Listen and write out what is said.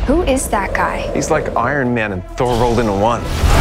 Who is that guy? He's like Iron Man and Thor rolled into one.